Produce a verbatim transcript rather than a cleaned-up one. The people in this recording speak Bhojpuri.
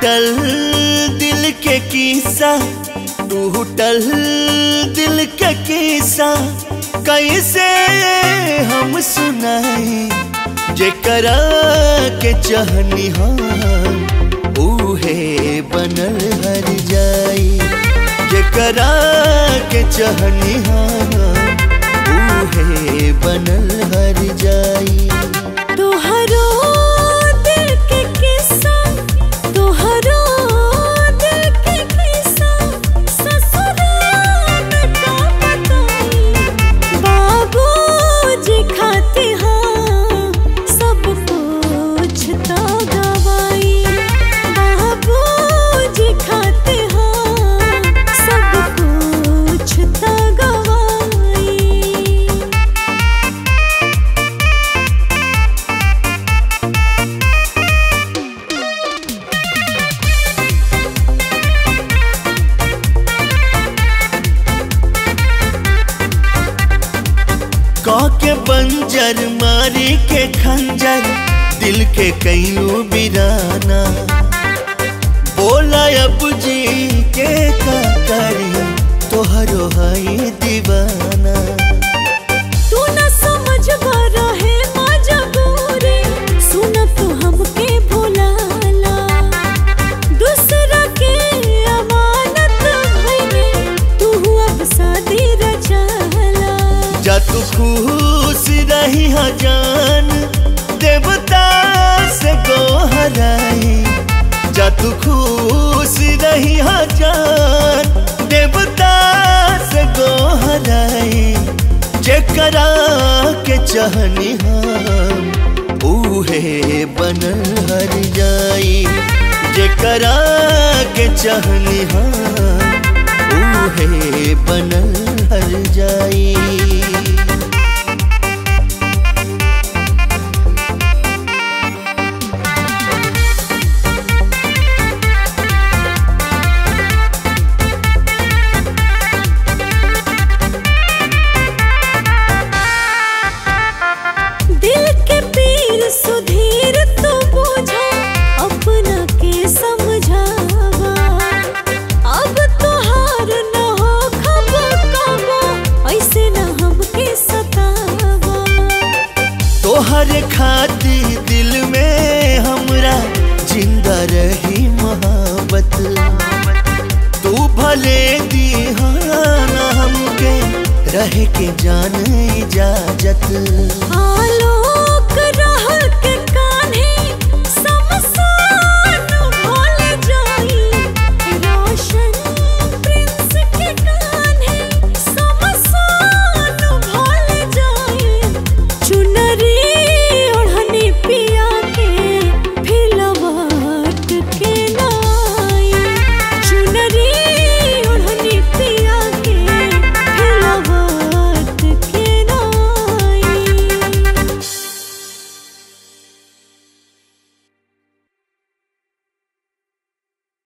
टूटल दिल के किस्सा, टूटल दिल के किस्सा कैसे हम सुनाई। जेकरा के चाहनी हम उहे बनल हर जाई। जेकरा के चाहनी हम उहे बनल हर जाई। तोहरो दिल के किस्सा, तोहरो दिल के किस्सा ससुराल में का बताई। बाबूजी खाते हाँ सब कुछ तो गवाई। बाबूजी खाते हाँ सब कुछ तो गवाई। के बंजर मारी के खंजर दिल के कैलू बिराना। बोला अब जी के का करी तोहरो है दीवाना। तू न समझ रहे मजबूरी, सुन तू हमके भुलाला। दूसरा के अमानत भइले तू अब शादी रचाला। जा तू खुश रही हा जान देवता से गोहराई। जा तू खुश रही हा जान देवता से गोहराई। जेकरा के चाहनी हम उहे बनल हर जाई। जेकरा के चाहनी हम उहे बनल हर जाई। दिल के पीर सुधीर तू बुझा, अपना के समझावा। अब तोहार न हो खबर कबो, ऐसे न हमके सतावा। तोहर खाती दिल में हमरा जिंदा रही मोहब्बत। तू भले दीहाना हमके रह के जान इजाजत। आलोक रहल के